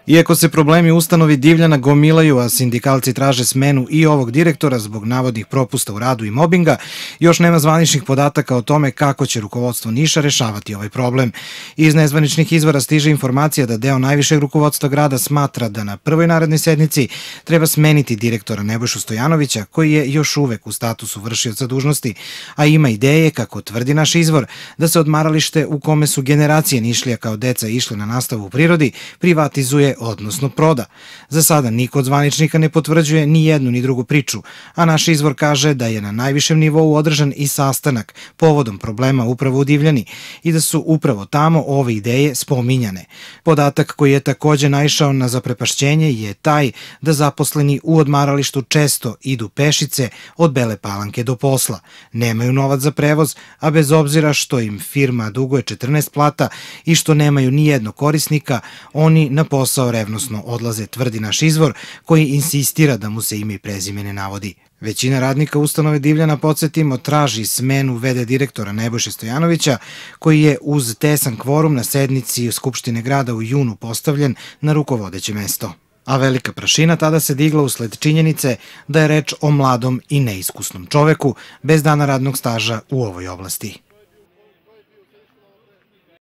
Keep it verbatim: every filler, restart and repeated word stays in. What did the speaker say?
Iako se problemi u ustanovi Divljana gomilaju, a sindikalci traže smenu i ovog direktora zbog navodnih propusta u radu i mobinga, još nema zvaničnih podataka o tome kako će rukovodstvo Niša rešavati ovaj problem. Iz nezvaničnih izvora stiže informacija da deo najvišeg rukovodstva grada smatra da na prvoj narednoj sednici treba smeniti direktora Nebojšu Stojanovića, koji je još uvek u statusu vršioca dužnosti, a ima ideje, kako tvrdi naš izvor, da se odmaralište u kome su generacije Nišlija kao deca išle na nastavu u prirodi privatizuje, odnosno proda. Za sada niko od zvaničnika ne potvrđuje ni jednu ni drugu priču, a naš izvor kaže da je na najvišem nivou održan i sastanak povodom problema upravo u Divljani i da su upravo tamo ove ideje spominjane. Podatak koji je takođe naišao na zaprepašćenje je taj da zaposleni u odmaralištu često idu pešice od Bele Palanke do posla. Nemaju novac za prevoz, a bez obzira što im firma duguje četrnaest plata i što nemaju ni jednog korisnika, oni na posao revnosno odlaze, tvrdi naš izvor, koji insistira da mu se ime i prezime ne navodi. Većina radnika ustanove Divljana, podsjetimo, traži smenu v d direktora Nebojše Stojanovića, koji je uz tesan kvorum na sednici Skupštine grada u junu postavljen na rukovodeće mesto. A velika prašina tada se digla usled činjenice da je reč o mladom i neiskusnom čoveku bez dana radnog staža u ovoj oblasti.